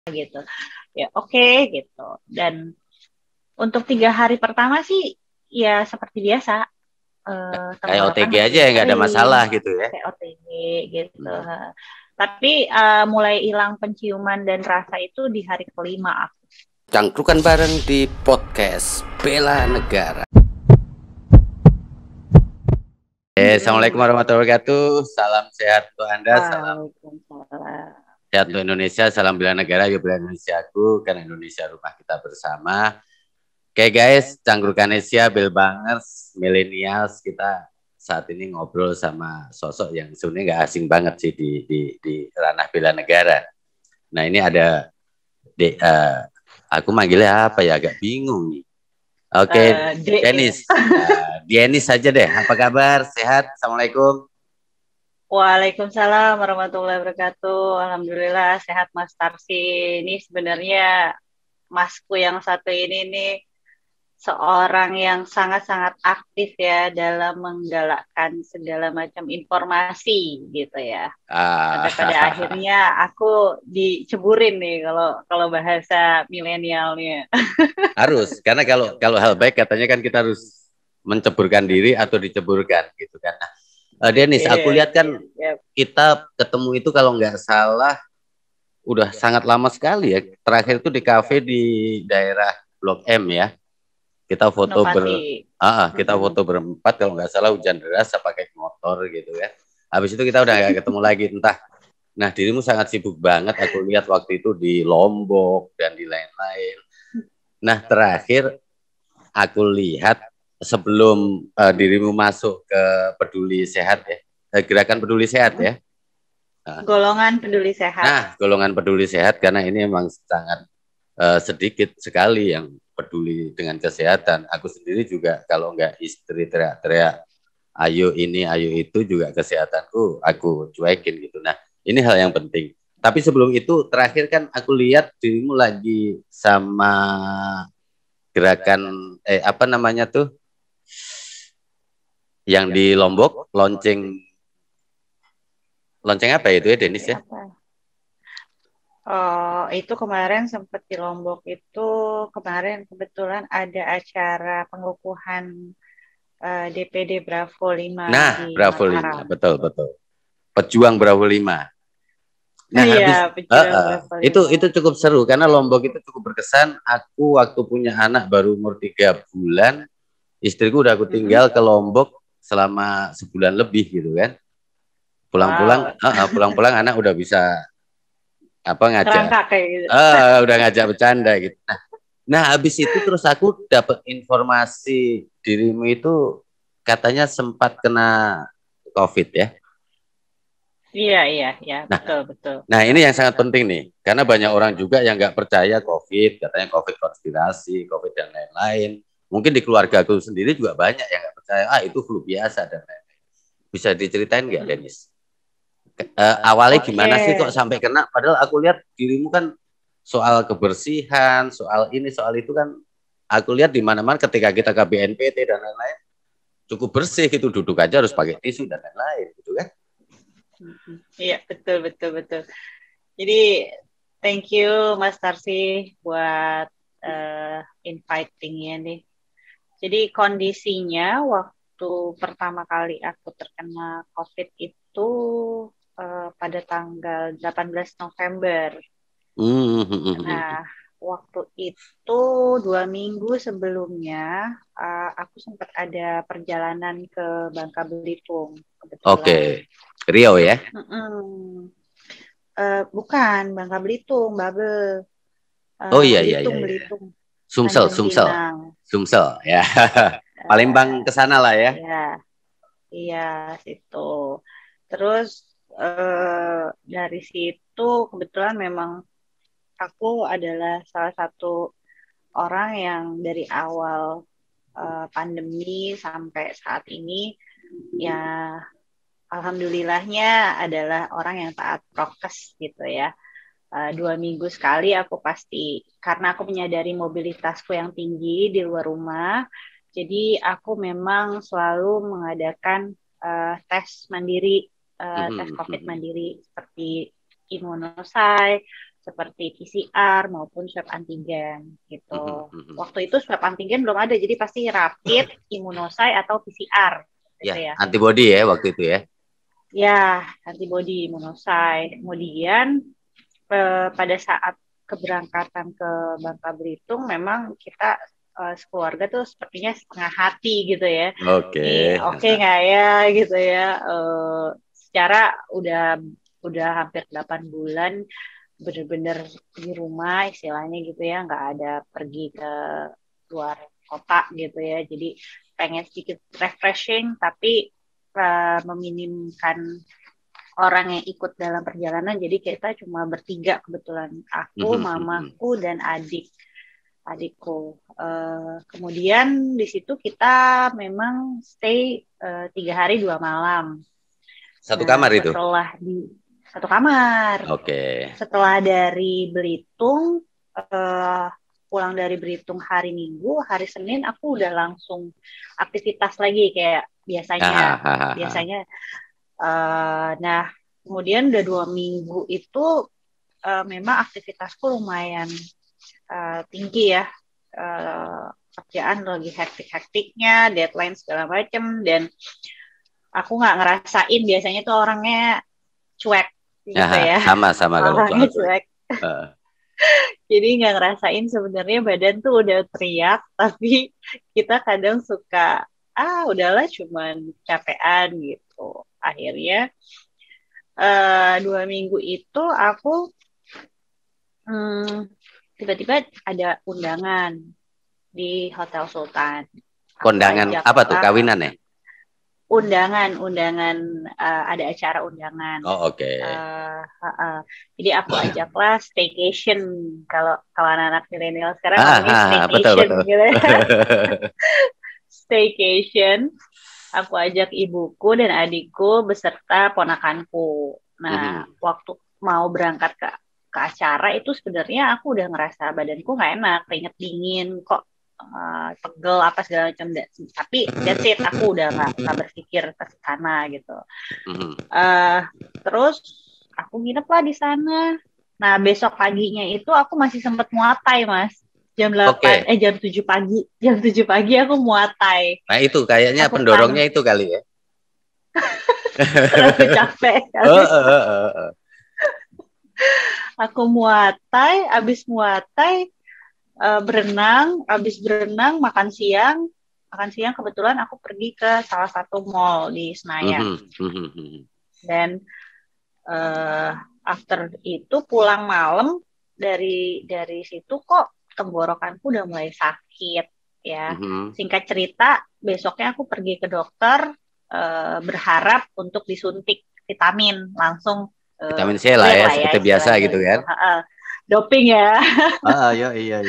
gitu. Ya oke gitu. Dan untuk 3 hari pertama sih ya seperti biasa, Kayak tenggorokan OTG aja masih ya, nggak ada kering, masalah gitu ya. kayak OTG gitu. Hmm. Tapi mulai hilang penciuman dan rasa itu di hari kelima aku. Cangkrukan bareng di podcast Bela Negara. Assalamualaikum warahmatullahi wabarakatuh. Salam sehat untuk Anda, salam Waalaikumsalam. sehat untuk Indonesia, salam bela negara, yuk bela Indonesiaku, karena Indonesia rumah kita bersama. Oke guys, Cangkrukan Asia, Bel Bangers, Millennials, kita saat ini ngobrol sama sosok yang sebenarnya nggak asing banget sih di ranah bela negara. Nah ini ada, aku manggilnya apa ya, agak bingung nih. Oke, D ya. Denis. Denis saja deh. Apa kabar? Sehat? Assalamualaikum. Waalaikumsalam warahmatullahi wabarakatuh. Alhamdulillah sehat Mas Tarsi. Ini sebenarnya Masku yang satu ini nih seorang yang sangat-sangat aktif ya dalam menggalakkan segala macam informasi gitu ya. Sampai pada akhirnya aku diceburin nih kalau kalau bahasa milenialnya. Harus, karena kalau hal baik katanya kan kita harus menceburkan diri atau diceburkan gitu kan. Nah, Denis, aku Iya, lihat kan siap, siap. kita ketemu itu kalau nggak salah udah sangat lama sekali ya. Terakhir itu di kafe di daerah Blok M ya. Kita foto Inovasi. kita foto berempat kalau nggak salah hujan deras pakai motor gitu ya. Habis itu kita udah nggak ketemu lagi entah. Nah, dirimu sangat sibuk banget aku lihat waktu itu di Lombok dan di lain-lain. Nah, terakhir aku lihat sebelum dirimu masuk ke Peduli Sehat ya. Gerakan Peduli Sehat ya. Golongan peduli sehat. Nah, golongan Peduli Sehat karena ini memang sangat sedikit sekali yang peduli dengan kesehatan. Aku sendiri juga kalau nggak istri teriak-teriak, ayo ini, ayo itu juga kesehatanku aku cuekin gitu. Nah, ini hal yang penting. Tapi sebelum itu terakhir kan aku lihat dirimu lagi sama gerakan apa namanya tuh yang di Lombok lonceng apa ya itu ya Denis ya? Oh, itu kemarin sempat di Lombok itu kemarin kebetulan ada acara pengukuhan DPD Bravo 5 Nah, di Bravo 5, Mataram. betul betul. Pejuang Bravo 5. Nah, Iya, habis pejuang Bravo itu 5. cukup seru karena Lombok itu cukup berkesan. Aku waktu punya anak baru umur 3 bulan, istriku udah aku tinggal ke Lombok selama sebulan lebih gitu kan. Wow, Pulang-pulang anak udah bisa apa ngajak, kerangka kayak gitu. udah ngajak bercanda gitu. Nah, habis itu terus aku dapat informasi dirimu itu katanya sempat kena COVID ya. Iya, iya, iya, Nah, betul, betul. Nah, ini yang sangat penting nih, karena banyak orang juga yang nggak percaya COVID, katanya COVID konspirasi, COVID dan lain-lain. Mungkin di keluarga aku sendiri juga banyak yang nggak percaya, itu flu biasa dan lain-lain. Bisa diceritain nggak, Denis? Awalnya Oke. gimana sih kok sampai kena? Padahal aku lihat dirimu kan soal kebersihan, soal ini, soal itu kan, aku lihat di mana-mana ketika kita ke BNPT dan lain-lain, cukup bersih gitu, duduk aja harus pakai tisu dan lain-lain gitu kan. Iya, betul, betul, betul. Jadi, thank you Mas Tarsi buat inviting-nya nih. Jadi kondisinya waktu pertama kali aku terkena COVID itu pada tanggal 18 November. Nah, waktu itu 2 minggu sebelumnya aku sempat ada perjalanan ke Bangka Belitung kebetulan. Oke, Riau ya. Bukan Bangka Belitung, Babel. Oh iya iya Belitung, iya. Belitung, Sumsel, Tanjung Sumsel, Pinang. Sumsel ya. Palembang ke sana lah ya. Ya, iya situ. Terus dari situ kebetulan memang aku adalah salah satu orang yang dari awal pandemi sampai saat ini ya alhamdulillahnya adalah orang yang taat prokes gitu ya. 2 minggu sekali aku pasti karena aku menyadari mobilitasku yang tinggi di luar rumah, jadi aku memang selalu mengadakan tes mandiri, tes COVID mandiri seperti imunosai, seperti PCR maupun swab antigen gitu. Waktu itu swab antigen belum ada, jadi pasti rapid, imunosai atau PCR gitu Ya, ya. antibody ya waktu itu ya. Ya, antibody imunosai. Kemudian pada saat keberangkatan ke Bangka Belitung memang kita sekeluarga tuh sepertinya setengah hati gitu ya. Ini Oke. oke nggak ya gitu ya. Secara udah hampir 8 bulan bener-bener di rumah istilahnya gitu ya, nggak ada pergi ke luar kota gitu ya. Jadi pengen sedikit refreshing tapi meminimkan orang yang ikut dalam perjalanan. Jadi kita cuma bertiga kebetulan, aku, mamaku, dan adikku. Kemudian di situ kita memang stay 3 hari 2 malam. Satu kamar itu. Setelah di satu kamar. Oke. Setelah dari Belitung, pulang dari Belitung hari Minggu, hari Senin aku udah langsung aktivitas lagi kayak biasanya. Biasanya. Nah, kemudian udah 2 minggu itu memang aktivitasku lumayan tinggi ya. Kerjaan lagi hektik-hektiknya, deadline segala macem, dan aku nggak ngerasain, biasanya tuh orangnya cuek gitu ya. Sama kalau Orangnya soal cuek. Jadi nggak ngerasain sebenarnya badan tuh udah teriak, tapi kita kadang suka, udahlah cuman capean gitu. Akhirnya 2 minggu itu aku tiba-tiba ada undangan di Hotel Sultan. Kondangan apa tuh, kawinan ya? Undangan ada acara undangan. Oh, oke. Jadi aku ajaklah staycation, kalau anak-anak milenial sekarang ngomongnya staycation betul. gitu ya. Staycation. Aku ajak ibuku dan adikku beserta ponakanku. Nah, waktu mau berangkat ke acara itu sebenarnya aku udah ngerasa badanku nggak enak, keringet dingin, kok pegel apa segala macam. Tapi that's it, aku udah nggak berpikir ke sana gitu. Terus aku nginep lah di sana. Nah, besok paginya itu aku masih sempat muatai, Mas. Jam 8, jam 7 pagi. Jam 7 pagi aku muatai. Nah, itu kayaknya aku pendorongnya itu kali ya. Terlalu capek kali. Aku muatai, abis muatai berenang, abis berenang makan siang. Makan siang kebetulan aku pergi ke salah satu mall di Senayan. Dan after itu pulang malam dari situ kok tenggorokanku udah mulai sakit ya. Singkat cerita, besoknya aku pergi ke dokter berharap untuk disuntik vitamin langsung. Vitamin C lah ya, seperti biasa gitu kan. Doping ya. Iya.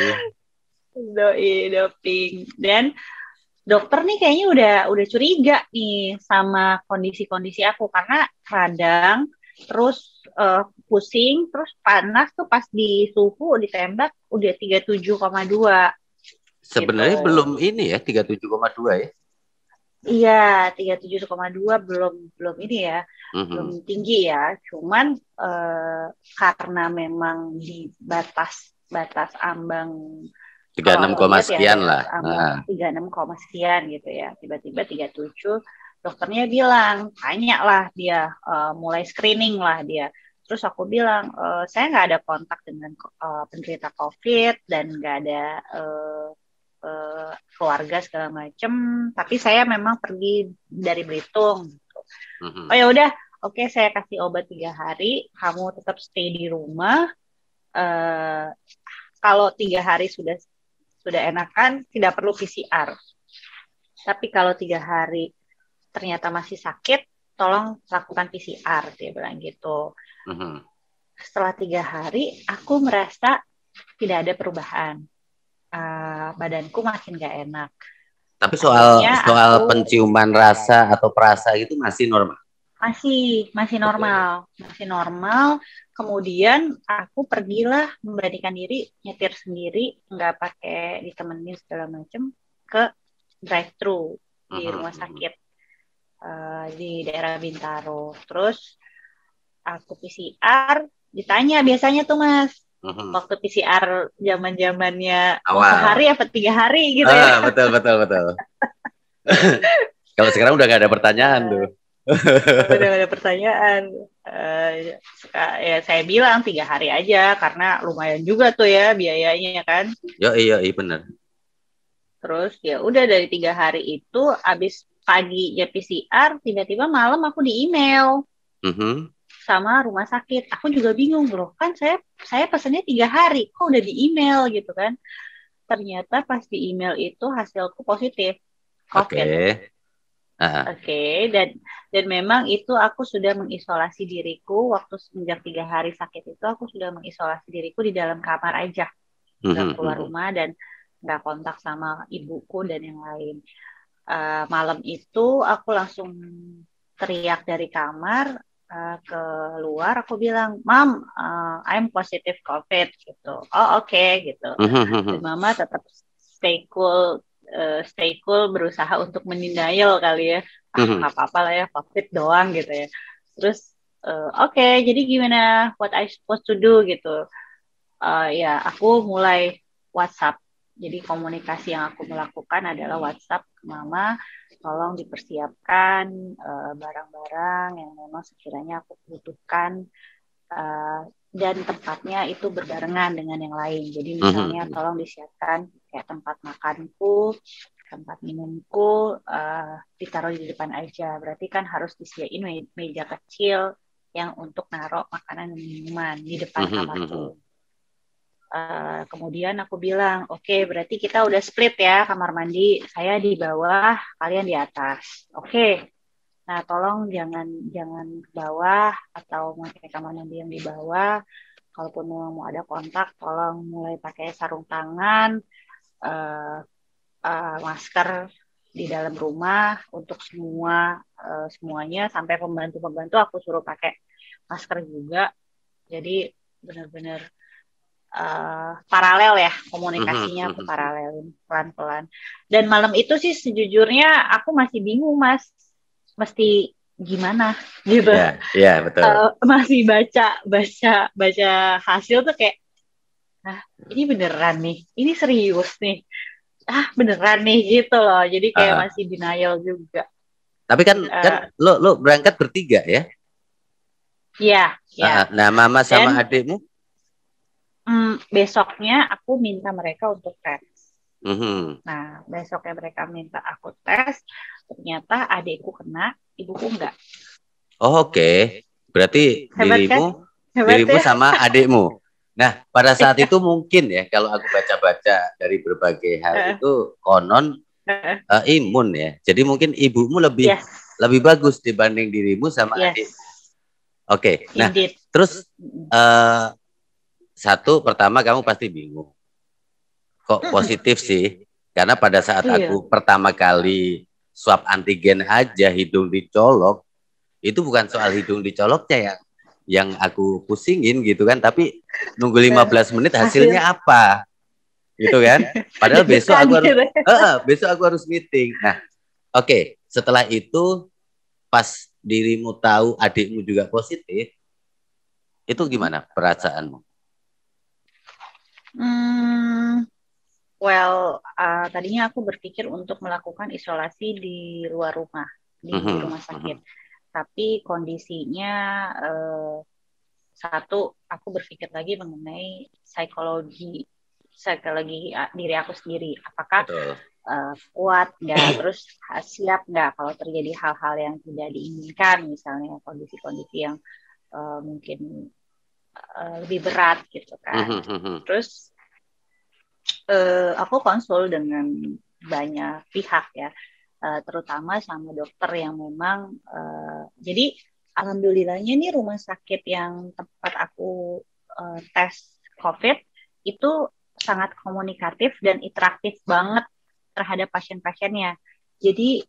Doping. Dan dokter nih kayaknya udah curiga nih sama kondisi-kondisi aku, karena radang, terus pusing, terus panas tuh pas di suhu ditembak udah 37,2. Sebenarnya gitu. Belum ini ya, 37,2 ya. Iya, 37,2 belum ini ya. Belum tinggi ya. Cuman karena memang di batas ambang 36, sekian ya, lah. 36, sekian gitu ya. Tiba-tiba 37, dokternya bilang, tanya lah dia, mulai screening lah dia. Terus aku bilang, saya nggak ada kontak dengan penderita COVID dan nggak ada keluarga segala macem, tapi saya memang pergi dari Belitung. Oh ya udah, oke, saya kasih obat 3 hari, kamu tetap stay di rumah. Kalau 3 hari sudah enakan, tidak perlu PCR. Tapi kalau 3 hari ternyata masih sakit, tolong lakukan PCR, dia bilang gitu. Setelah 3 hari, aku merasa tidak ada perubahan. Badanku makin gak enak. Tapi soal penciuman rasa atau perasa itu masih normal? Masih normal. Masih normal. Kemudian aku pergilah memberanikan diri, nyetir sendiri, nggak pakai ditemenin segala macam, ke drive-thru di rumah sakit di daerah Bintaro. Terus aku PCR, ditanya biasanya tuh Mas, waktu PCR zaman-zamannya mau Awal. sehari apa 3 hari gitu ya. Betul betul betul. Kalau sekarang udah gak ada pertanyaan tuh. Udah gak ada pertanyaan. Ya saya bilang 3 hari aja karena lumayan juga tuh ya biayanya kan. Iya benar. Terus ya udah dari 3 hari itu abis pagi ya PCR, tiba-tiba malam aku di email sama rumah sakit. Aku juga bingung loh, kan saya pesannya 3 hari, kok udah di email gitu kan. Ternyata pas di email itu hasilku positif COVID. Oke, dan memang itu aku sudah mengisolasi diriku waktu semenjak 3 hari sakit itu aku sudah mengisolasi diriku di dalam kamar aja, nggak keluar rumah dan nggak kontak sama ibuku dan yang lain. Malam itu aku langsung teriak dari kamar keluar, aku bilang, Mam, I'm positive COVID gitu. Oh oke, gitu. Dan Mama tetap stay cool berusaha untuk mendenial kali ya. Nggak apa-apa lah ya, COVID doang gitu ya. Terus oke, jadi gimana? What I supposed to do gitu? Ya aku mulai WhatsApp. Jadi komunikasi yang aku melakukan adalah WhatsApp ke Mama, tolong dipersiapkan barang-barang yang memang sekiranya aku butuhkan dan tempatnya itu berbarengan dengan yang lain. Jadi misalnya tolong disiapkan kayak tempat makanku, tempat minumku ditaruh di depan aja. Berarti kan harus disediain meja kecil yang untuk naruh makanan dan minuman di depan kamarku. Kemudian aku bilang, oke, berarti kita udah split ya kamar mandi. Saya di bawah, kalian di atas. Oke. Nah, tolong jangan ke bawah atau pakai kamar mandi yang di bawah. Kalaupun mau ada kontak, tolong mulai pakai sarung tangan, masker di dalam rumah untuk semuanya sampai pembantu aku suruh pakai masker juga. Jadi benar-benar paralel ya komunikasinya, aku paralelin pelan-pelan. Dan malam itu sih sejujurnya aku masih bingung Mas, mesti gimana gitu. Iya betul. Masih baca hasil tuh kayak, ini beneran nih, ini serius nih, beneran nih gitu loh. Jadi kayak masih denial juga. Tapi kan lo berangkat bertiga ya? Iya. Nah Mama sama adikmu? Besoknya aku minta mereka untuk tes. Nah, besoknya mereka minta aku tes, ternyata adikku kena, ibuku enggak. Oh, oke. Berarti Hebat, dirimu sama adikmu. Nah, pada saat itu mungkin ya, kalau aku baca-baca dari berbagai hal itu konon imun ya. Jadi mungkin ibumu lebih bagus dibanding dirimu sama adikmu. Oke. Nah, terus satu, pertama kamu pasti bingung. Kok positif sih? Karena pada saat aku pertama kali swab antigen aja hidung dicolok, itu bukan soal hidung dicoloknya yang aku pusingin gitu kan, tapi nunggu 15 menit hasilnya apa? Gitu kan? Padahal besok aku harus meeting. Nah, oke, setelah itu pas dirimu tahu adikmu juga positif, itu gimana perasaanmu? Tadinya aku berpikir untuk melakukan isolasi di luar rumah, di rumah sakit. Tapi kondisinya, satu, aku berpikir lagi mengenai psikologi diri aku sendiri. Apakah kuat nggak, terus siap nggak kalau terjadi hal-hal yang tidak diinginkan, misalnya kondisi-kondisi yang mungkin lebih berat gitu kan. Terus aku konsul dengan banyak pihak ya, terutama sama dokter yang memang jadi alhamdulillahnya nih rumah sakit yang tempat aku tes COVID itu sangat komunikatif dan interaktif banget terhadap pasien-pasiennya. Jadi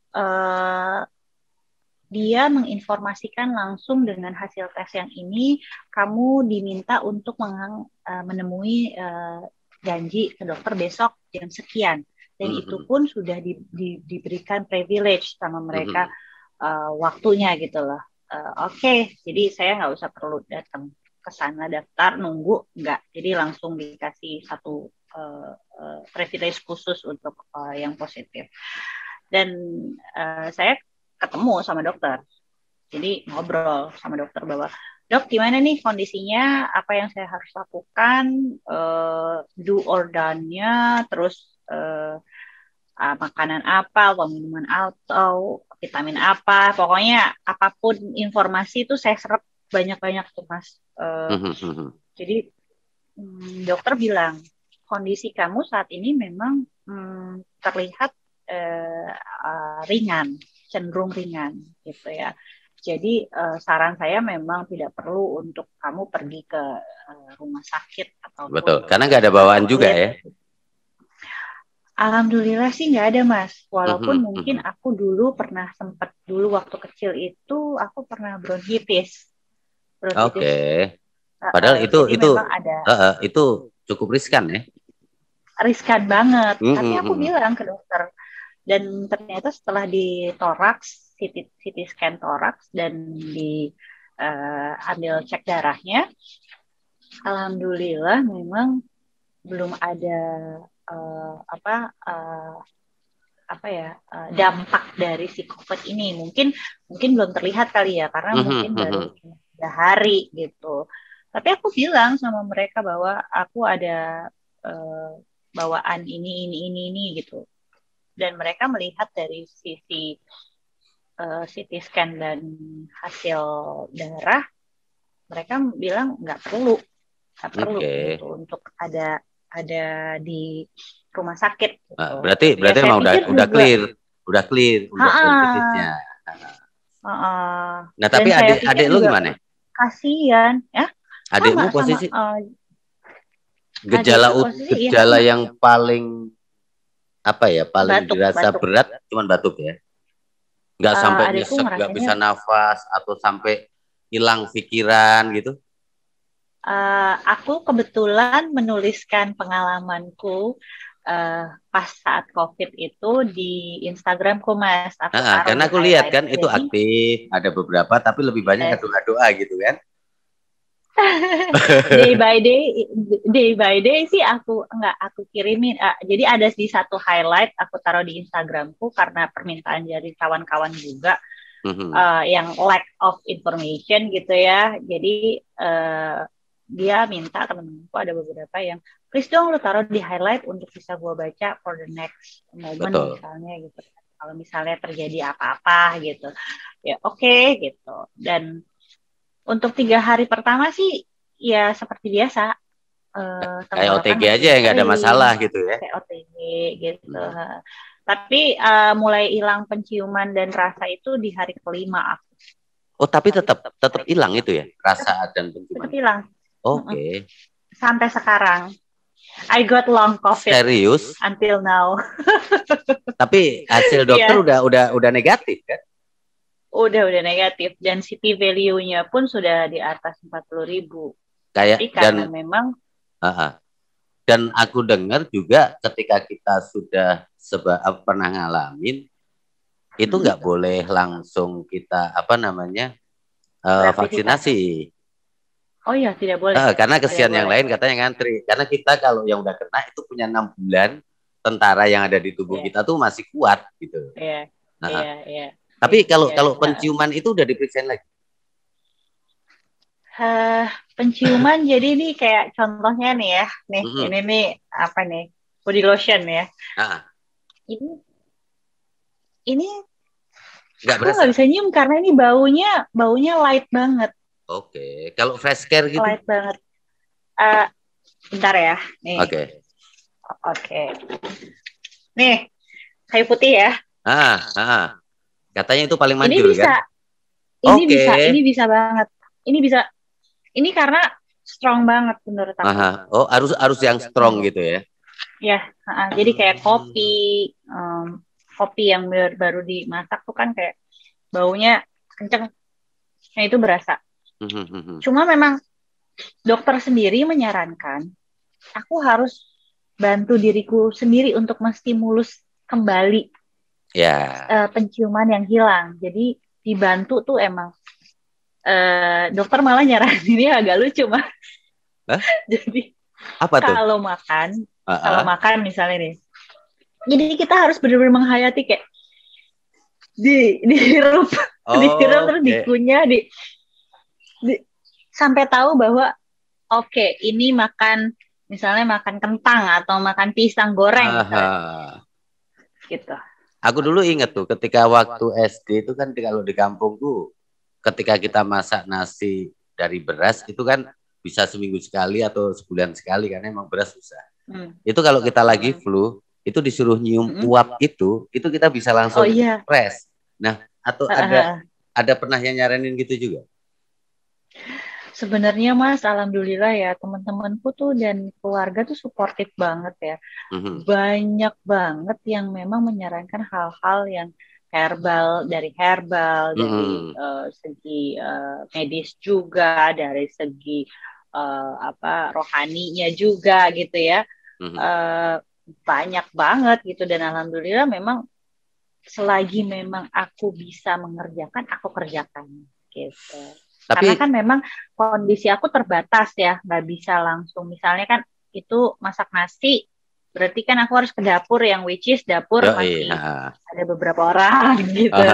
dia menginformasikan langsung dengan hasil tes yang ini, kamu diminta untuk menemui janji ke dokter besok jam sekian. Dan itu pun sudah diberikan privilege sama mereka waktunya gitu loh. Oke, jadi saya nggak usah perlu datang. ke sana daftar nunggu, enggak. Jadi langsung dikasih satu privilege khusus untuk yang positif. Dan saya ketemu sama dokter. Jadi ngobrol sama dokter bahwa, dok gimana nih kondisinya, apa yang saya harus lakukan, do or done-nya, terus makanan apa, atau minuman atau vitamin apa, pokoknya apapun informasi itu saya serap banyak-banyak tuh Mas. Jadi dokter bilang, kondisi kamu saat ini memang terlihat ringan, cenderung ringan gitu ya. Jadi saran saya memang tidak perlu untuk kamu pergi ke rumah sakit atau betul, karena nggak ada bawaan juga ya. Alhamdulillah sih nggak ada Mas. Walaupun mungkin aku dulu pernah sempat dulu waktu kecil itu aku pernah bronkitis. Oke. Padahal itu ada. Itu cukup riskan ya. Riskan banget. Tapi aku bilang ke dokter. Dan ternyata setelah di toraks, CT scan toraks dan ambil cek darahnya, alhamdulillah memang belum ada dampak dari si COVID ini. Mungkin belum terlihat kali ya, karena mungkin baru 3 hari gitu. Tapi aku bilang sama mereka bahwa aku ada bawaan ini gitu. Dan mereka melihat dari sisi CT scan dan hasil darah, mereka bilang nggak perlu gitu untuk ada di rumah sakit. Gitu. Berarti memang udah clear untuk bronkitisnya. Nah tapi adik lu gimana? Kasian ya. Adikmu posisi gejala yang paling paling dirasa berat cuman batuk ya, nggak sampai nyesek, nggak bisa nafas atau sampai hilang pikiran gitu. Aku kebetulan menuliskan pengalamanku pas saat COVID itu di Instagramku Mas. Karena aku lihat kan itu aktif, ada beberapa tapi lebih banyak doa gitu kan. day by day sih aku kirimin. Jadi ada di satu highlight aku taruh di Instagramku karena permintaan dari kawan-kawan juga yang lack of information gitu ya. Jadi dia minta, temen-temenku ada beberapa yang please dong lu taruh di highlight untuk bisa gue baca for the next moment. Betul. Misalnya gitu. Kalau misalnya terjadi apa-apa gitu, ya oke, gitu. Dan untuk 3 hari pertama sih ya seperti biasa. Kayak OTG aja ya, nggak ada masalah gitu ya. Kayak OTG gitu. Tapi mulai hilang penciuman dan rasa itu di hari kelima aku. Oh tapi tetap hilang itu ya, rasa dan penciuman. Tetap hilang. Oke. Sampai sekarang. I got long COVID. Serius? Until now. Tapi hasil dokter udah negatif kan? Udah negatif, dan CT value-nya pun sudah di atas 40.000. Kayak karena memang dan aku dengar juga ketika kita sudah pernah ngalamin itu nggak boleh langsung kita vaksinasi. Oh iya, tidak boleh. Karena kesian yang lain katanya ngantri. Karena kita kalau yang udah kena itu punya 6 bulan, tentara yang ada di tubuh kita tuh masih kuat gitu. Iya. Tapi kalau penciuman itu udah diperiksain lagi? Penciuman jadi ini kayak contohnya nih ya, ini nih apa nih, body lotion ya. Ini aku nggak bisa nyium karena ini baunya light banget. Oke. Kalau fresh care gitu? Light banget. Bentar ya, nih. Oke. Nih, kayu putih ya. Katanya itu paling manjur kan? Ini bisa banget. Ini karena strong banget menurut aku. Oh, harus yang strong gitu ya? Ya, jadi kayak kopi yang baru dimasak tuh kan kayak baunya kenceng. Nah itu berasa. Cuma memang dokter sendiri menyarankan aku harus bantu diriku sendiri untuk menstimulus kembali penciuman yang hilang. Jadi dibantu tuh emang dokter malah nyaraninnya agak lucu mas. Hah? Jadi Apa tuh? kalau makan, kalau Ah, makan misalnya nih, jadi kita harus benar-benar menghayati kayak dihirup, dihirup terus Oke. dikunyah, di sampai tahu bahwa oke, ini makan misalnya makan kentang atau makan pisang goreng misalnya Aha. gitu. Aku dulu inget tuh ketika waktu SD itu kan kalau di kampung tuh ketika kita masak nasi dari beras itu kan bisa seminggu sekali atau sebulan sekali karena emang beras susah. Hmm. Itu kalau kita lagi Hmm. flu itu disuruh nyium Hmm. uap itu kita bisa Oh langsung iya. fresh. Nah, atau ada pernah yang nyaranin gitu juga? Sebenarnya Mas, alhamdulillah ya teman-temanku tuh dan keluarga tuh suportif banget ya. Mhm. Banyak banget yang memang menyarankan hal-hal yang herbal dari Mhm. segi medis juga, dari segi apa rohaninya juga gitu ya. Mhm. Eh, Banyak banget gitu dan alhamdulillah memang selagi memang aku bisa mengerjakan, aku kerjakan gitu. Karena Tapi kan memang kondisi aku terbatas ya, nggak bisa langsung. Misalnya kan itu masak nasi, berarti kan aku harus ke dapur yang which is dapur yo masih ha. ada beberapa orang gitu.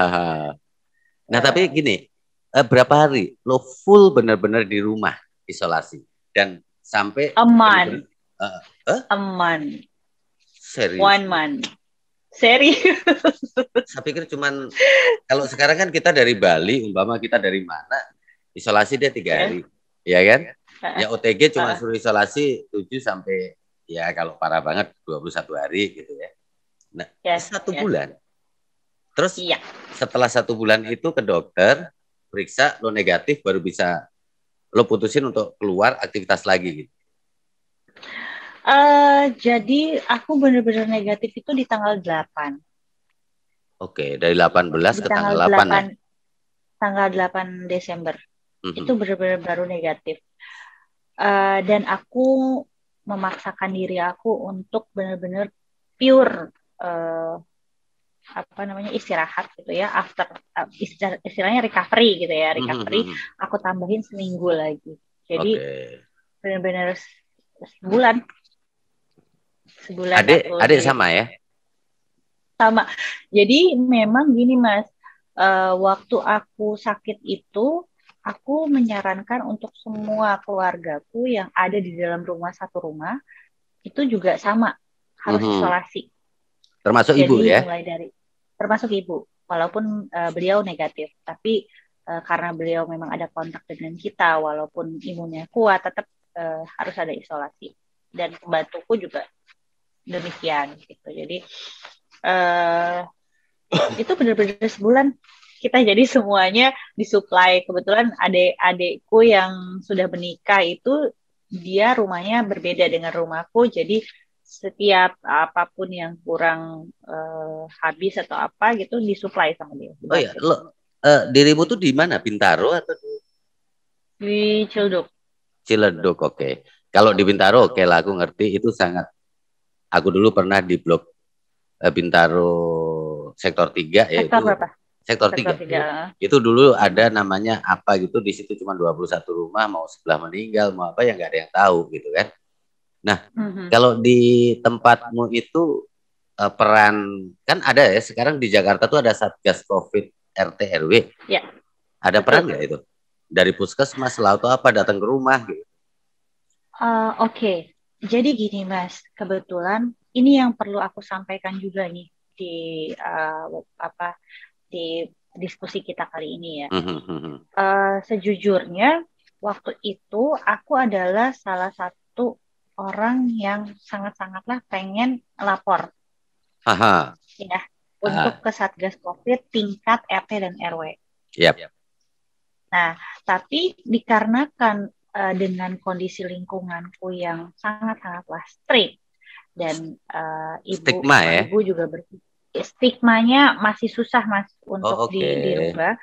Nah, tapi gini, berapa hari lo full bener-bener di rumah isolasi dan sampai Aman, bener-bener eh eh, aman, serius one lo? month. Serius. Saya pikir cuman kalau sekarang kan kita dari Bali, umpama kita dari mana, isolasi dia 3 hari, Ya. ya kan? Uh, Ya OTG cuma uh, suruh isolasi 7 sampai ya kalau parah banget 21 hari gitu ya. Nah, yes, satu yes. bulan. Terus Iya. setelah 1 bulan itu ke dokter, periksa lo negatif baru bisa lo putusin untuk keluar aktivitas lagi gitu. Jadi aku benar-benar negatif itu di tanggal 8. Oke, dari 18 Di ke tanggal tanggal 8 ya. 8, tanggal 8 Desember. Itu Mhm. benar-benar baru negatif. Dan aku memaksakan diri aku untuk benar-benar pure apa namanya istirahat gitu ya after istilahnya recovery gitu ya recovery Mhm. aku tambahin seminggu lagi jadi Oke. benar-benar sebulan sebulan Adik, aku adik di sama ya? sama jadi memang gini mas waktu aku sakit itu aku menyarankan untuk semua keluargaku yang ada di dalam rumah satu rumah itu juga sama harus Mhm. isolasi. Termasuk ibu Jadi ya? mulai dari termasuk ibu, walaupun beliau negatif, tapi karena beliau memang ada kontak dengan kita, walaupun imunnya kuat, tetap harus ada isolasi. Dan pembantuku juga demikian gitu. Jadi uh, itu benar-benar sebulan kita jadi semuanya disuplai. Kebetulan adik-adikku yang sudah menikah itu dia rumahnya berbeda dengan rumahku, jadi setiap apapun yang kurang habis atau apa gitu disuplai sama dia, Oh ya, dibantu. lo dirimu tuh di mana? Bintaro atau di Di Cilduk. Ciledug? Oke. Kalau di Bintaro, oke lah aku ngerti itu sangat. Aku dulu pernah di blok Bintaro sektor 3 ya Sektor itu berapa? sektor Sektor 3 tiga. itu dulu ada namanya apa gitu di situ cuma 21 rumah mau sebelah meninggal mau apa ya nggak ada yang tahu gitu kan. Nah, Mhm. kalau di tempatmu itu peran kan ada ya sekarang di Jakarta tuh ada Satgas Covid RT RW. Ya, Ada peran betul. nggak itu? Dari puskesmas lah atau apa datang ke rumah gitu. Oke, jadi gini Mas, kebetulan ini yang perlu aku sampaikan juga nih di apa di diskusi kita kali ini ya. Sejujurnya waktu itu aku adalah salah satu orang yang sangat-sangatlah pengen lapor Haha. ya untuk Ah, ke Satgas COVID tingkat RT dan RW. yap. Nah, tapi dikarenakan dengan kondisi lingkunganku yang sangat-sangatlah strict dan ibu Stigma sama ya. ibu juga stigmanya masih susah mas Oh, untuk oke. dirubah.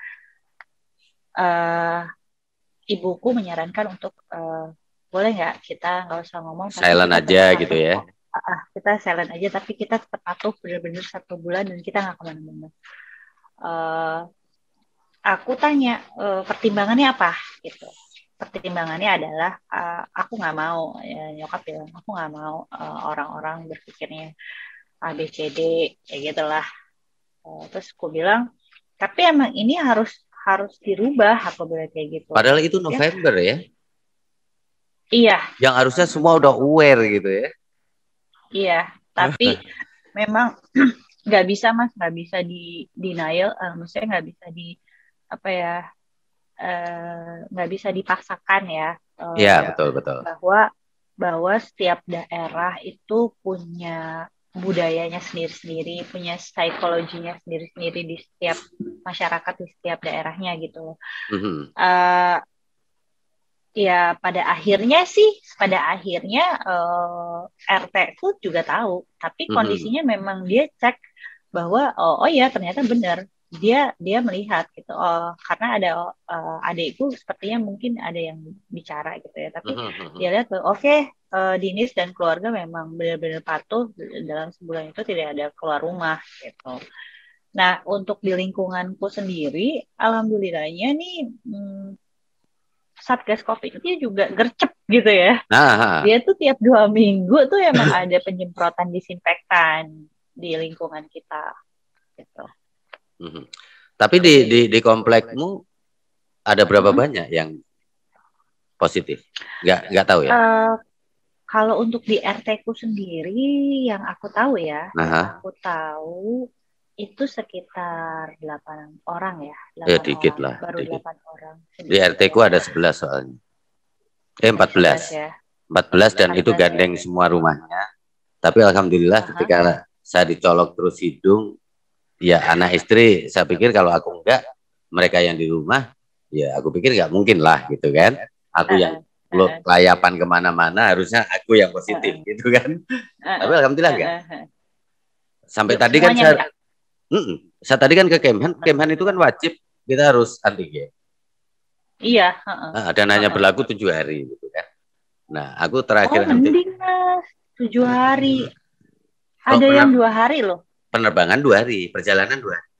Uh, Ibuku menyarankan untuk boleh nggak kita nggak usah ngomong tapi Silent kita aja tetap gitu patuh ya. kok. Kita silent aja tapi kita tetap patuh benar-benar 1 bulan dan kita nggak kemana-mana. Uh, aku tanya pertimbangannya apa gitu. Pertimbangannya adalah aku nggak mau, ya, nyokap bilang aku nggak mau orang-orang berpikirnya A B C D kayak gitulah. Terus aku bilang tapi emang ini harus harus dirubah, aku bilang kayak gitu. Padahal itu Ya, November ya. iya, Yang harusnya semua udah aware gitu ya. iya. Tapi memang nggak bisa mas, nggak bisa di denial, maksudnya nggak bisa di apa ya, nggak bisa dipaksakan ya, Iya, betul betul. bahwa bahwa setiap daerah itu punya budayanya sendiri-sendiri, punya psikologinya sendiri-sendiri di setiap masyarakat di setiap daerahnya gitu. Mhm. Uh, Ya pada akhirnya RT itu juga tahu, tapi Mhm. kondisinya memang dia cek bahwa oh ya ternyata benar, dia melihat gitu, oh karena ada adikku sepertinya mungkin ada yang bicara gitu ya, tapi Mhm. Mhm. dia lihat oke, Dinis dan keluarga memang benar-benar patuh, dalam sebulan itu tidak ada keluar rumah gitu. Nah untuk di lingkunganku sendiri alhamdulillahnya nih, Satgas Covid itu juga gercep gitu ya. Nah, Dia tuh tiap 2 minggu tuh emang ada penyemprotan disinfektan di lingkungan kita gitu. mhm. Tapi Jadi di komplekmu ada berapa banyak yang positif? Nggak tahu ya. uh, kalau untuk di RT ku sendiri yang aku tahu ya, yang Nah, aku tahu itu sekitar 8 orang ya, ya 8 dikit orang, lah, baru dikit. 8 orang, Di sedikit RT ku ya. ada 11 soalnya. Ada 14. 11 ya, 14 dan itu 14 ya. gandeng semua rumahnya. Tapi alhamdulillah Aha. ketika saya dicolok terus hidung, ya anak istri saya pikir kalau aku enggak, mereka yang di rumah, ya aku pikir nggak mungkin lah gitu kan. Aku yang Uh-uh. Uh-uh. kelayapan kemana-mana harusnya aku yang positif Uh-uh. gitu kan. Tapi Uh-uh. alhamdulillah enggak. Uh-uh. Sampai tadi kan Semuanya saya, enggak. saya tadi kan ke Kemhan, Kemhan itu kan wajib kita harus antigen. Iya, heeh, Dan hanya heeh. berlaku 7 hari gitu kan. Nah, aku Oh, terakhir mending Mas. 7 hari. oh, Ada yang 2 hari loh. penerbangan 2 hari, perjalanan 2 hari.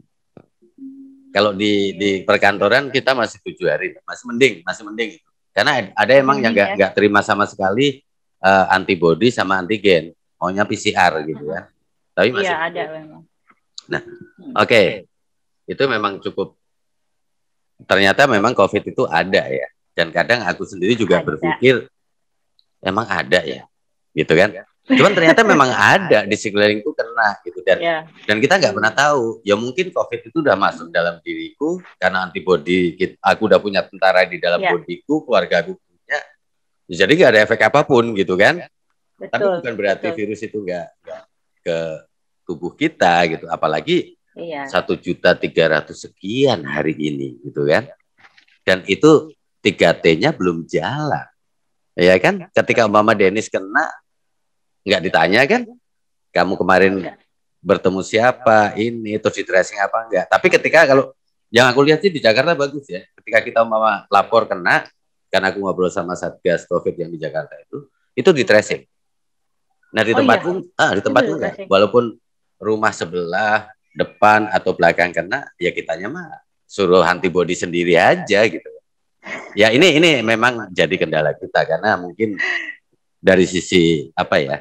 Kalau di Iya. perkantoran kita masih 7 hari, masih mending itu. Karena ada Masih emang yang mending ya. nggak terima sama sekali antibody sama antigen, maunya PCR gitu Heeh. kan. Tapi Iya, masih ada mending. memang. Nah, Hmm. oke, itu memang cukup. Ternyata memang COVID itu ada ya. Dan kadang aku sendiri juga Ada. berpikir emang ada ya, gitu kan. Cuman ternyata memang ada di sekelilingku kena gitu Ya. dan kita nggak pernah tahu. Ya mungkin COVID itu udah masuk dalam diriku karena antibody aku udah punya tentara di dalam Ya, bodiku, keluarga aku punya. Jadi nggak ada efek apapun gitu kan. Tapi betul, bukan berarti betul. virus itu nggak ke tubuh kita gitu. Apalagi Iya. 1.300.000 sekian hari ini gitu kan. Dan itu 3T-nya belum jalan. Ya kan? Ketika Mama Dennis kena, nggak ditanya kan? Kamu kemarin Enggak. bertemu siapa, ini, terus di tracing apa enggak. Tapi ketika kalau yang aku lihat sih di Jakarta bagus ya. Ketika kita Mama lapor kena, karena aku ngobrol sama Satgas COVID yang di Jakarta itu di tracing. Nah di Oh iya, tempatku, di itu tempatku dulu enggak. tracing. Walaupun rumah sebelah, depan atau belakang kena, ya kitanya mah suruh antibody sendiri aja gitu. Ya ini memang jadi kendala kita karena mungkin dari sisi apa ya?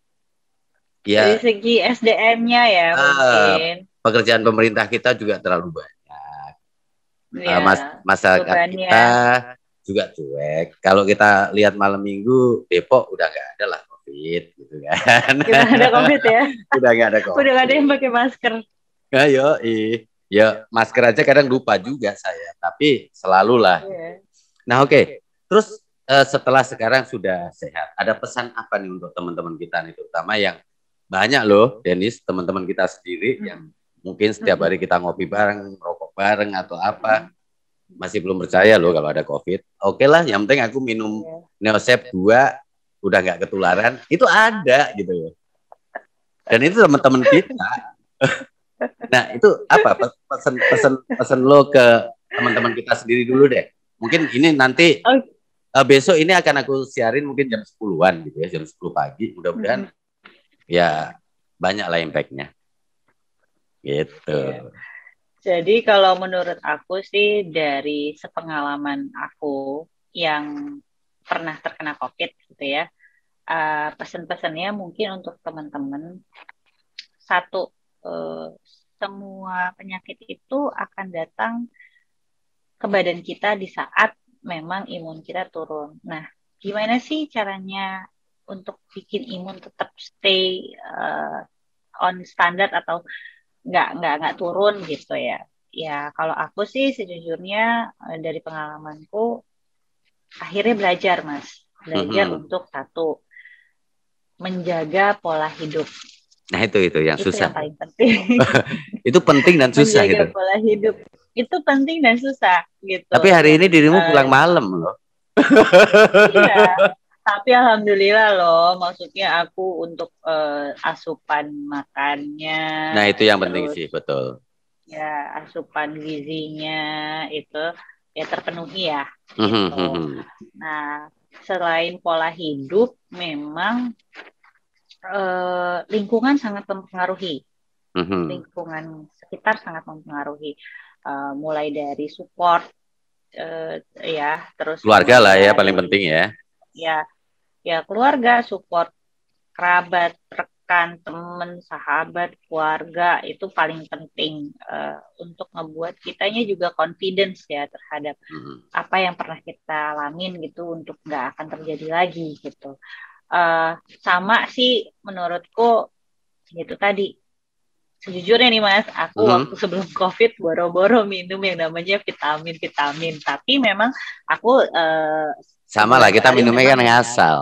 Dari Ya segi SDM-nya ya eh, mungkin. pekerjaan pemerintah kita juga terlalu banyak. Ya, Masyarakat bebannya. kita juga cuek. Kalau kita lihat malam minggu Depok udah nggak ada lah COVID gitu kan. Kita ada COVID ya. Udah nggak ada Udah gak ada yang COVID. pakai masker. Ayo, ya masker aja kadang lupa juga saya. Tapi selalulah. Iya. Nah oke. Terus setelah sekarang sudah sehat, ada pesan apa nih untuk teman-teman kita nih, terutama yang banyak loh, Denis, teman-teman kita sendiri yang mungkin setiap hari kita ngopi bareng, rokok bareng atau apa, masih belum percaya loh kalau ada COVID. Oke lah, yang penting aku minum Neosep 2 udah nggak ketularan, itu ada gitu loh. Dan itu teman-teman kita. Nah itu apa pesan lo ke teman-teman kita sendiri dulu deh. Mungkin ini nanti besok ini akan aku siarin mungkin jam 10-an gitu ya, jam 10 pagi. Mudah-mudahan ya banyak lah impact-nya. Gitu. Jadi kalau menurut aku sih dari sepengalaman aku yang pernah terkena COVID gitu ya, pesan-pesannya mungkin untuk teman-teman, satu, eh, semua penyakit itu akan datang ke badan kita di saat memang imun kita turun. Nah, gimana sih caranya untuk bikin imun tetap stay on standar atau nggak turun gitu ya? Ya, kalau aku sih sejujurnya dari pengalamanku akhirnya belajar, Mas. Belajar Mhm. untuk satu, menjaga pola hidup. Nah itu yang Itu susah yang tuh. paling penting. Itu penting dan susah Menjaga gitu. pola hidup. Itu penting dan susah gitu. Tapi hari ini dirimu Eh, pulang malam loh. iya, tapi alhamdulillah loh, maksudnya aku untuk asupan makannya, Nah itu yang penting terus sih, betul. ya asupan gizinya itu ya terpenuhi ya Mhm, gitu. mhm, Nah, selain pola hidup, memang lingkungan sangat mempengaruhi. mhm. Lingkungan sekitar sangat mempengaruhi. Mulai dari support, ya, terus Keluarga mulai lah ya paling dari penting ya. ya ya keluarga, support kerabat, rekan, teman, sahabat, keluarga itu paling penting untuk ngebuat kitanya juga confidence ya terhadap Mhm, apa yang pernah kita alamin gitu untuk nggak akan terjadi lagi gitu. Eh, Sama sih menurutku gitu tadi. Sejujurnya nih Mas, aku waktu mhm. sebelum COVID boro-boro minum yang namanya vitamin-vitamin. Tapi memang aku Sama lah sebulan kita sekali minumnya memang kan ngasal.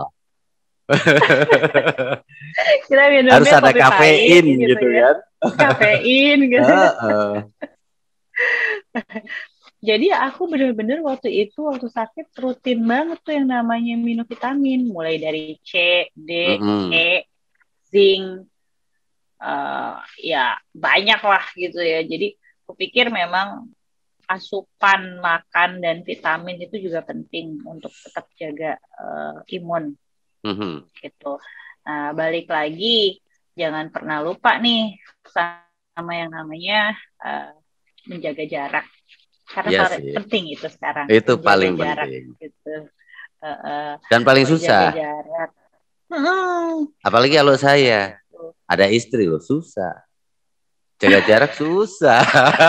kita Harus minumnya ada kopi pahit kafein gitu gitu ya. kan. Kafein gitu. Heeh. Jadi aku bener-bener waktu itu waktu sakit rutin banget tuh yang namanya minum vitamin, mulai dari C, D, Mhm, E, zinc, ya banyak lah gitu ya. Jadi kupikir memang asupan makan dan vitamin itu juga penting untuk tetap jaga imun mhm. gitu. Nah, balik lagi, jangan pernah lupa nih sama yang namanya uh, menjaga jarak. Karena Iya sih. penting itu sekarang, Itu menjaga paling jarak penting. gitu. Dan paling Menjaga susah. jarak. Hmm, Apalagi kalau saya gitu. ada istri loh, susah. Jaga jarak susah.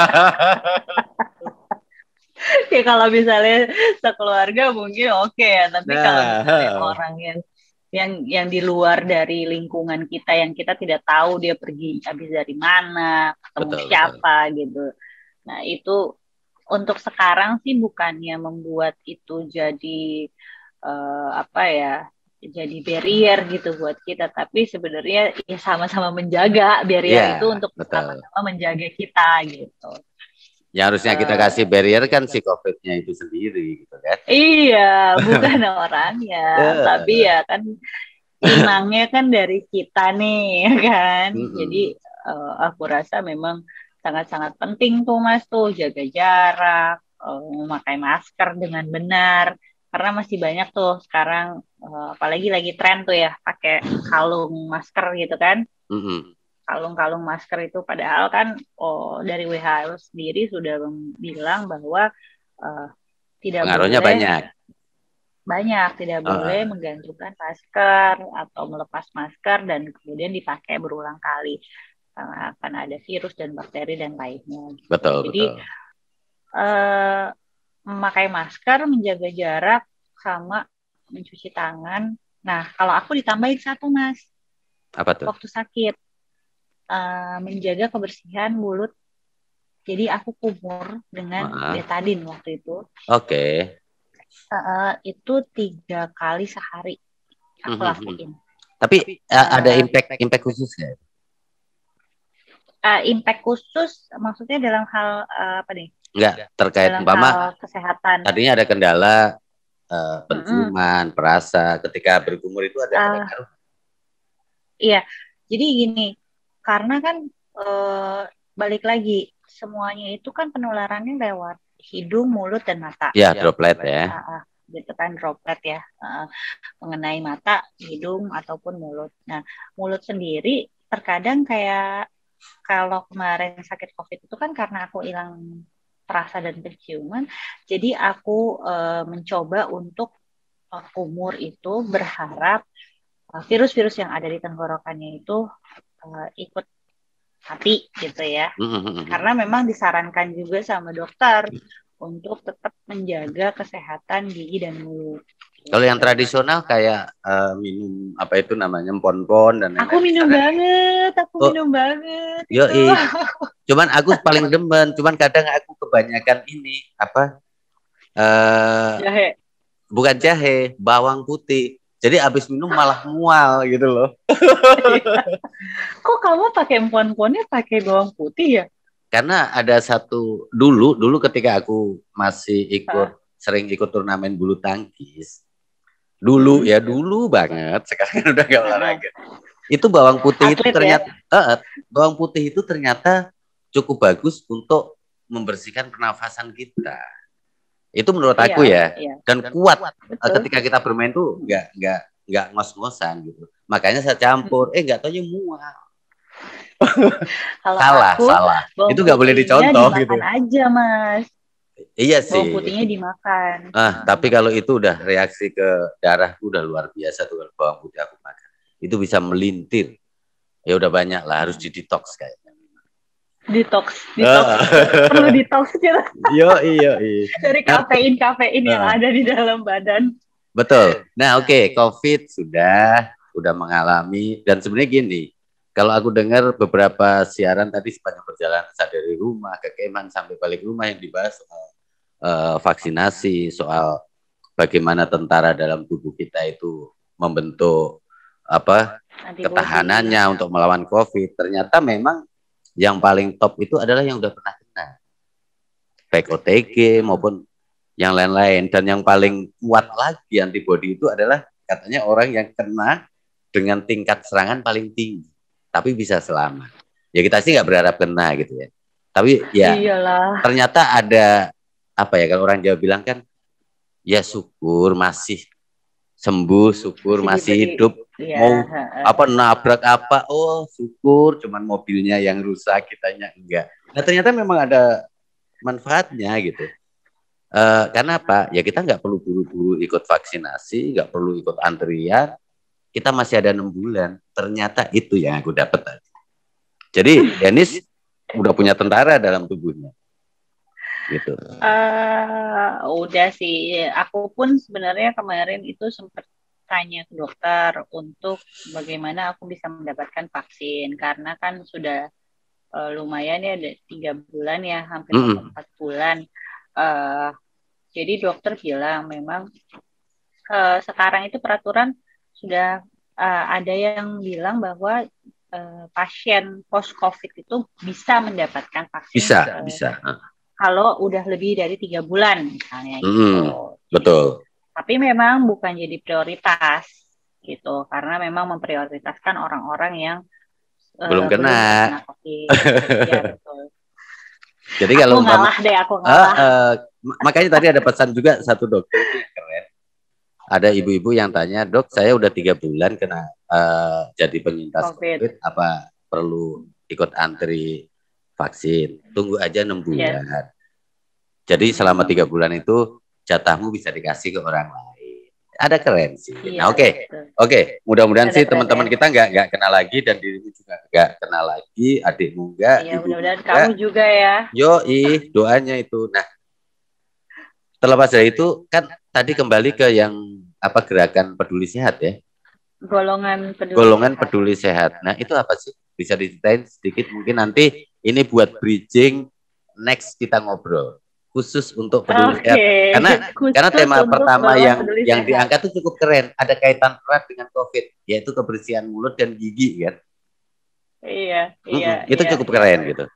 Ya kalau misalnya sekeluarga mungkin oke ya, tapi kalau misalnya Nah, orang yang di luar dari lingkungan kita yang kita tidak tahu dia pergi habis dari mana, ketemu betul betul. siapa gitu. Nah, itu untuk sekarang sih bukannya membuat itu jadi apa ya? Jadi barrier gitu buat kita, tapi sebenarnya ya sama-sama menjaga Iya, barrier itu untuk betul. sama-sama menjaga kita gitu. Yang harusnya kita kasih Eh, barrier kan si COVID-nya itu sendiri gitu kan. iya, bukan orangnya, tapi Ya. ya kan inangnya kan dari kita nih, ya kan. Jadi Mm-mm. aku rasa memang sangat-sangat penting tuh Mas tuh jaga jarak, memakai masker dengan benar. Karena masih banyak tuh sekarang, apalagi lagi tren tuh ya, pakai kalung masker gitu kan. Mm-mm. Kalung-kalung masker itu padahal kan dari WHO sendiri sudah bilang bahwa eh, tidak Pengaruhnya boleh banyak. banyak, tidak boleh Ah, menggantungkan masker atau melepas masker dan kemudian dipakai berulang kali karena akan ada virus dan bakteri dan lainnya gitu. betul Jadi betul. eh, memakai masker, menjaga jarak, sama mencuci tangan. Nah, kalau aku ditambahin satu Mas, Apa tuh? waktu sakit menjaga kebersihan mulut. Jadi aku kumur dengan Ah, betadin waktu itu. oke. Itu 3 kali sehari aku Mhm. lakuin. Tapi ada Uh, impact impact khusus nggak? Impact khusus maksudnya dalam hal apa nih? Nggak terkait Dalam umpama hal kesehatan. tadinya ada kendala Mm-mm. penciuman, perasa ketika berkumur itu ada Uh, ngaruh. iya, jadi gini, karena kan uh, balik lagi semuanya itu kan penularannya lewat hidung, mulut dan mata. Ya, droplet ya. Uh, gitu kan droplet ya, mengenai mata, hidung ataupun mulut. Nah, mulut sendiri terkadang kayak kalau kemarin sakit COVID itu kan karena aku hilang perasa dan penciuman, jadi aku mencoba untuk kumur itu berharap virus-virus yang ada di tenggorokannya itu ikut mati gitu ya. Karena memang disarankan juga sama dokter untuk tetap menjaga kesehatan gigi dan mulut. Kalau yang tradisional kayak minum apa itu namanya pon-pon dan lain-lain. Aku minum banget, minum banget. Yo, cuman aku paling demen, cuman kadang aku kebanyakan ini apa? Jahe. Bukan jahe, bawang putih. Jadi abis minum malah mual gitu loh. Kok kamu pakai pon-ponnya pakai bawang putih ya? Karena ada satu dulu ketika aku masih sering ikut turnamen bulu tangkis. Dulu ya dulu banget, sekarang udah gak olahraga. Itu bawang putih itu ternyata bawang putih itu ternyata cukup bagus untuk membersihkan pernafasan kita. Itu menurut aku ya. Dan kuat. Ketika kita bermain tuh nggak ngos-ngosan gitu. Makanya saya campur, nggak taunya mual. Salah. Itu nggak boleh dicontoh gitu. Dimakan aja, Mas. Iya sih. Bawang putihnya dimakan. Tapi kalau itu udah reaksi ke darah udah luar biasa tuh kalau bawang putih aku makan. Itu bisa melintir. Ya udah banyak lah, harus di detox kayaknya. Detox. Perlu detox kita. Iya. Dari kafein yang ada di dalam badan. Betul. Nah, oke, COVID sudah mengalami, dan sebenarnya gini, kalau aku dengar beberapa siaran tadi sepanjang perjalanan saya dari rumah ke kemah sampai balik rumah yang dibahas soal vaksinasi, soal bagaimana tentara dalam tubuh kita itu membentuk ketahanannya untuk melawan COVID. Ternyata memang yang paling top itu adalah yang udah pernah kena, baik OTG maupun yang lain-lain. Dan yang paling kuat lagi antibodi itu adalah katanya orang yang kena dengan tingkat serangan paling tinggi, tapi bisa selamat. Ya kita sih nggak berharap kena gitu ya. Tapi ya ternyata ada kalau orang Jawa bilang kan, ya syukur masih sembuh, syukur masih hidup. Mau nabrak syukur cuman mobilnya yang rusak, kitanya enggak. Nah ternyata memang ada manfaatnya gitu. Karena apa? Ya kita nggak perlu buru-buru ikut vaksinasi, nggak perlu ikut antrian. Kita masih ada 6 bulan. Ternyata itu yang aku dapat tadi. Jadi Dennis udah punya tentara dalam tubuhnya. Gitu. Udah sih. Aku pun sebenarnya kemarin itu sempat tanya ke dokter untuk bagaimana aku bisa mendapatkan vaksin, karena kan sudah lumayan ya, ada 3 bulan ya, hampir 4 bulan. Jadi dokter bilang memang sekarang itu peraturan sudah ada yang bilang bahwa pasien post COVID itu bisa mendapatkan vaksin. Bisa. Kalau udah lebih dari 3 bulan misalnya gitu. Betul. Tapi memang bukan jadi prioritas gitu, karena memang memprioritaskan orang-orang yang belum kena COVID. Ya, betul. Jadi kalau aku ngalah. Makanya tadi ada pesan juga satu dokter itu yang keren. Ada ibu-ibu yang tanya, dok saya udah 3 bulan kena jadi penyintas COVID, apa perlu ikut antri vaksin? Tunggu aja 6 bulan. Yes. Jadi selama 3 bulan itu jatahmu bisa dikasih ke orang lain. Ada keren sih. Iya, nah oke. Mudah-mudahan sih teman-teman kita nggak kena lagi, dan dirimu juga nggak kena lagi, adikmu nggak. Iya, mudah-mudahan kamu juga ya. Doanya itu. Nah, terlepas dari itu kan tadi kembali ke yang gerakan peduli sehat ya. Golongan peduli sehat. Nah, itu apa sih? Bisa diceritain sedikit mungkin, nanti ini buat bridging next kita ngobrol khusus untuk peduli sehat. Karena tema pertama yang diangkat itu cukup keren, ada kaitan erat dengan COVID, yaitu kebersihan mulut dan gigi kan. Iya. Itu cukup keren gitu.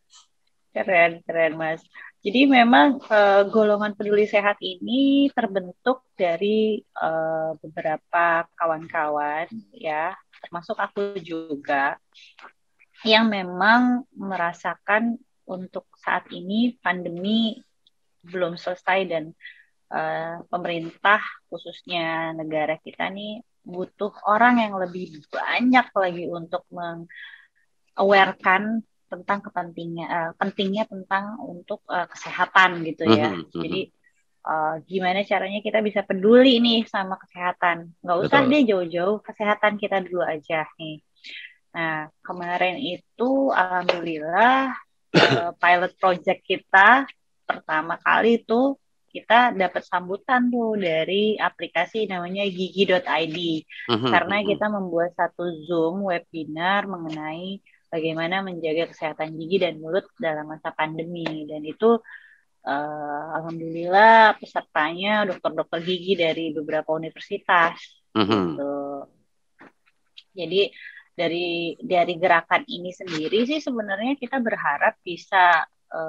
Keren Mas. Jadi memang golongan peduli sehat ini terbentuk dari beberapa kawan-kawan ya, termasuk aku juga, yang memang merasakan untuk saat ini pandemi belum selesai, dan pemerintah khususnya negara kita nih butuh orang yang lebih banyak lagi untuk awarekan tentang pentingnya tentang untuk kesehatan gitu ya. Jadi gimana caranya kita bisa peduli nih sama kesehatan. Nggak usah Betul. deh jauh-jauh, kesehatan kita dulu aja nih. Nah, kemarin itu alhamdulillah pilot project kita pertama kali itu kita dapat sambutan tuh dari aplikasi namanya gigi.id karena kita membuat satu Zoom webinar mengenai bagaimana menjaga kesehatan gigi dan mulut dalam masa pandemi, dan itu alhamdulillah pesertanya dokter-dokter gigi dari beberapa universitas gitu. Jadi dari gerakan ini sendiri sih sebenarnya kita berharap bisa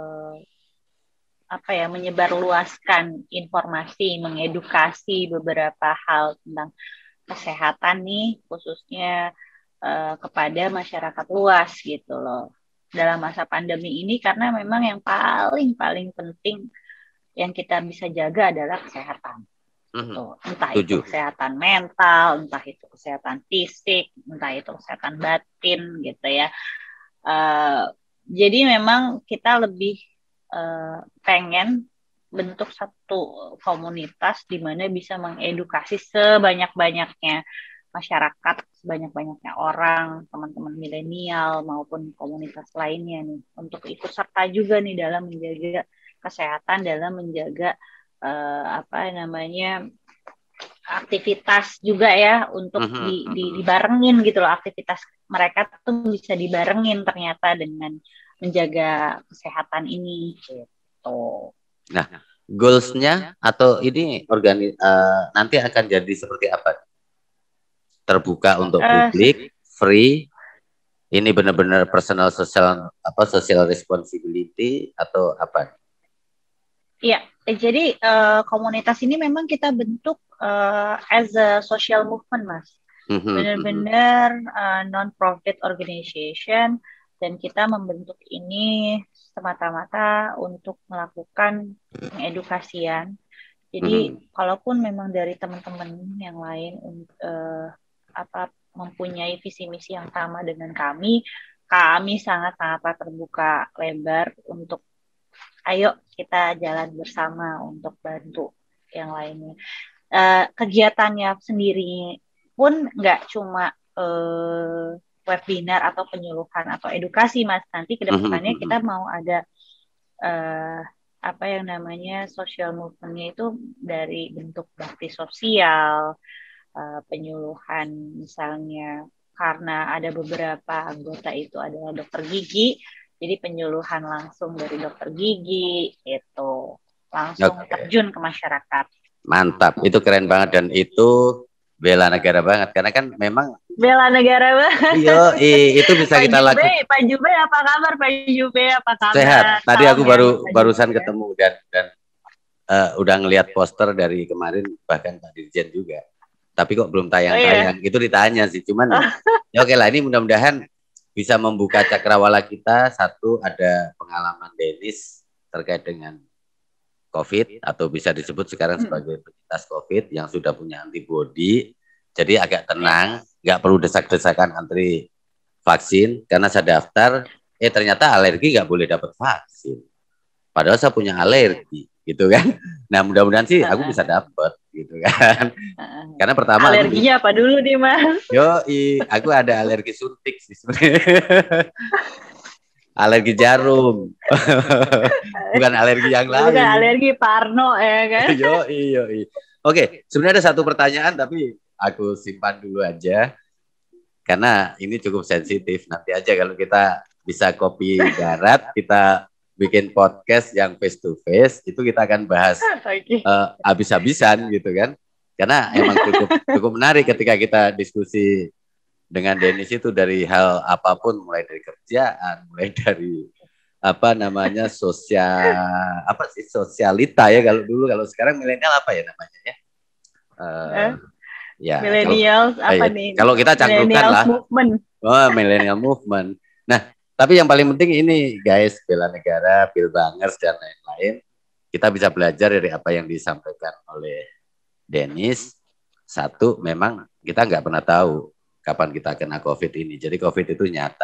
menyebarluaskan informasi, mengedukasi beberapa hal tentang kesehatan nih, khususnya kepada masyarakat luas gitu loh dalam masa pandemi ini, karena memang yang paling penting yang kita bisa jaga adalah kesehatan. Entah itu kesehatan mental, entah itu kesehatan fisik, entah itu kesehatan batin gitu ya. Jadi memang kita lebih pengen bentuk satu komunitas di mana bisa mengedukasi sebanyak-banyaknya masyarakat, sebanyak-banyaknya orang, teman-teman milenial maupun komunitas lainnya nih, untuk ikut serta juga nih dalam menjaga kesehatan, dalam menjaga aktivitas juga ya, untuk dibarengin gitu loh, aktivitas mereka tuh bisa dibarengin ternyata dengan menjaga kesehatan ini gitu. Nah, goals-nya atau ini nanti akan jadi seperti apa? Terbuka untuk publik, free, ini benar-benar personal social responsibility atau apa? Iya, jadi komunitas ini memang kita bentuk as a social movement, Mas. Benar-benar non-profit organization, dan kita membentuk ini semata-mata untuk melakukan pengedukasian. Jadi kalaupun memang dari teman-teman yang lain mempunyai visi misi yang sama dengan kami sangat-sangat terbuka lebar untuk ayo kita jalan bersama untuk bantu yang lainnya. Kegiatannya sendiri pun nggak cuma webinar atau penyuluhan atau edukasi, Mas. Nanti ke depannya kita mau ada social movement-nya itu dari bentuk bakti sosial, penyuluhan misalnya, karena ada beberapa anggota itu adalah dokter gigi, jadi penyuluhan langsung dari dokter gigi itu langsung terjun ke masyarakat. Mantap, itu keren banget, dan itu bela negara banget, karena kan memang bela negara banget. Iya, itu bisa kita lakukan. Pak Jube apa kabar? Pak Jube apa kabar? Sehat. Tadi aku barusan ketemu dan udah ngelihat poster dari kemarin, bahkan Pak Dirjen juga. Tapi kok belum tayang-tayang. Itu ditanya sih, cuman ya oke lah, ini mudah-mudahan bisa membuka cakrawala kita. Satu, ada pengalaman Denis terkait dengan COVID, atau bisa disebut sekarang sebagai penyintas COVID yang sudah punya antibodi. Jadi agak tenang, nggak perlu desak-desakan antri vaksin, karena saya daftar, ternyata alergi nggak boleh dapat vaksin. Padahal saya punya alergi, gitu kan. Nah, mudah-mudahan sih aku bisa dapat, gitu kan. Karena pertama alerginya apa dulu nih, Mas? Aku ada alergi suntik sih sebenarnya. Alergi jarum. Bukan alergi yang lain. Bukan alergi parno ya kan? Oke, sebenarnya ada satu pertanyaan tapi aku simpan dulu aja. Karena ini cukup sensitif. Nanti aja kalau kita bisa kopi darat, kita bikin podcast yang face to face, itu kita akan bahas habis-habisan gitu kan. Karena emang cukup menarik ketika kita diskusi dengan Denis itu dari hal apapun, mulai dari kerjaan, mulai dari sosialita ya kalau dulu, kalau sekarang milenial apa ya namanya ya? Millennials nih? Kalau kita cangkrukan lah. Millennial movement. Nah, tapi yang paling penting ini guys, bela negara, Bill Bangers dan lain-lain, kita bisa belajar dari apa yang disampaikan oleh Denis. Satu, memang kita nggak pernah tahu kapan kita kena COVID ini. Jadi COVID itu nyata.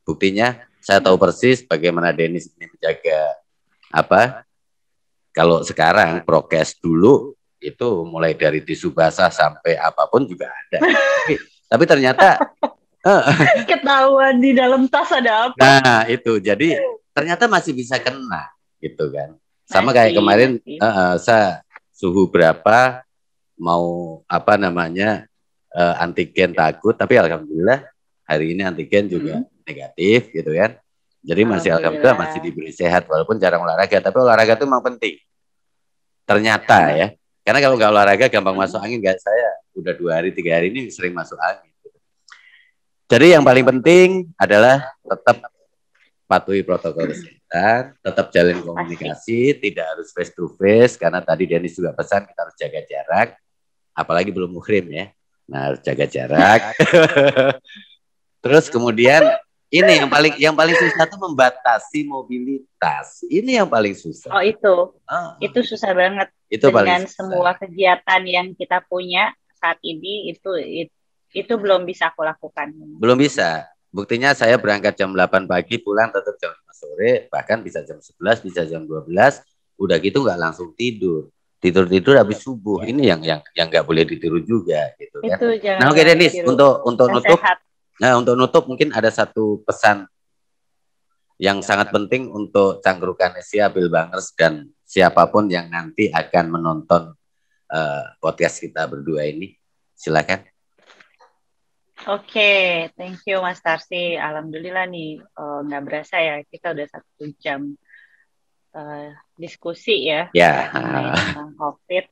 Buktinya saya tahu persis bagaimana Dennis ini menjaga apa. Kalau sekarang prokes dulu itu mulai dari tisu basah sampai apapun juga ada. Tapi ternyata ketahuan di dalam tas ada apa. Nah itu jadi ternyata masih bisa kena gitu kan. Sama kayak kemarin saya suhu berapa mau apa namanya antigen takut, tapi alhamdulillah hari ini antigen juga negatif gitu kan. Jadi masih alhamdulillah masih diberi sehat walaupun jarang olahraga, tapi olahraga itu memang penting. Ternyata ya, karena kalau nggak olahraga gampang masuk angin. Nggak, saya udah 2 hari 3 hari ini sering masuk angin. Jadi yang paling penting adalah tetap patuhi protokol kesehatan, tetap jalin komunikasi, tidak harus face to face karena tadi Dennis juga pesan kita harus jaga jarak, apalagi belum muhrim ya. Nah, harus jaga jarak. Terus kemudian ini yang paling susah itu membatasi mobilitas. Ini yang paling susah. Oh itu susah banget. Itu dengan semua kegiatan yang kita punya saat ini itu belum bisa aku lakukan. Belum bisa. Buktinya saya berangkat jam 8 pagi, pulang tetap jam 5 sore, bahkan bisa jam 11, bisa jam 12, udah gitu nggak langsung tidur. Tidur habis subuh. Ini yang nggak boleh ditiru juga gitu kan. Nah, oke Dennis, untuk nutup sehat. Nah, untuk nutup mungkin ada satu pesan yang sangat penting untuk Cangkrukan Asia, Bilbangers dan siapapun yang nanti akan menonton podcast kita berdua ini. Silakan. Oke, thank you Mas Tarsi. Alhamdulillah nih, nggak berasa ya kita udah 1 jam diskusi ya tentang COVID.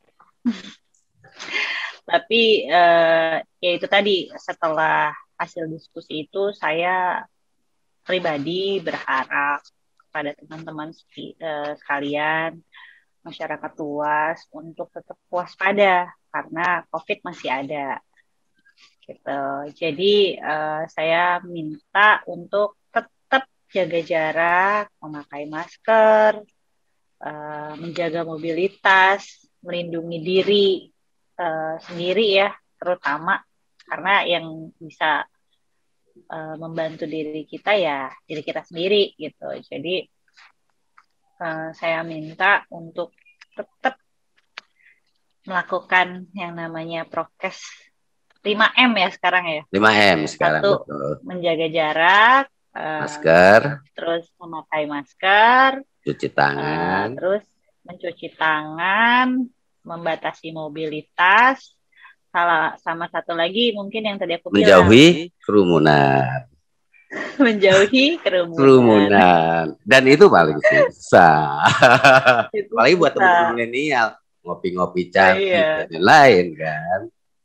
Tapi ya itu tadi, setelah hasil diskusi itu saya pribadi berharap kepada teman-teman sekalian, masyarakat luas untuk tetap waspada karena COVID masih ada. Gitu. Jadi saya minta untuk tetap jaga jarak, memakai masker, menjaga mobilitas, melindungi diri sendiri ya, terutama karena yang bisa membantu diri kita ya diri kita sendiri gitu. Jadi saya minta untuk tetap melakukan yang namanya prokes 5M ya sekarang ya. 5M sekarang. 1, betul. Menjaga jarak, masker, terus memakai masker, cuci tangan, terus mencuci tangan, membatasi mobilitas, sama satu lagi mungkin yang tadi aku bilang, menjauhi kerumunan. Menjauhi kerumunan. Dan itu paling susah. Apalagi buat teman-teman milenial, ngopi-ngopi cantik dan lain kan.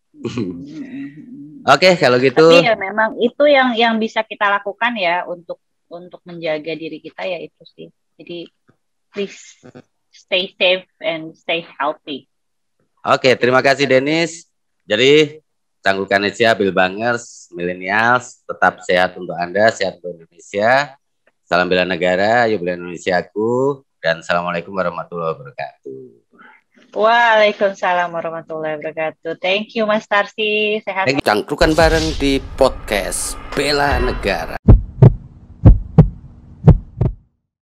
Oke, kalau gitu. Tapi ya memang itu yang bisa kita lakukan ya untuk menjaga diri kita ya itu sih. Jadi please stay safe and stay healthy. Oke, terima kasih Dennis. Jadi Cangkrukan Asia, Bilbangers, millennials, tetap sehat untuk Anda, sehat untuk Indonesia. Salam bela negara, yuk bela Indonesiaku, dan assalamualaikum warahmatullahi wabarakatuh. Waalaikumsalam warahmatullahi wabarakatuh. Thank you Mas Tarsi. Sehat. Cangkrukan bareng di podcast Bela Negara.